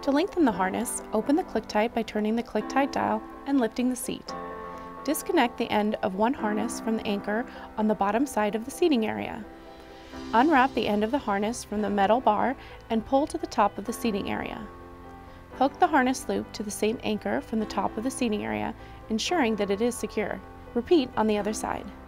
To lengthen the harness, open the ClickTight by turning the ClickTight dial and lifting the seat. Disconnect the end of one harness from the anchor on the bottom side of the seating area. Unwrap the end of the harness from the metal bar and pull to the top of the seating area. Hook the harness loop to the same anchor from the top of the seating area, ensuring that it is secure. Repeat on the other side.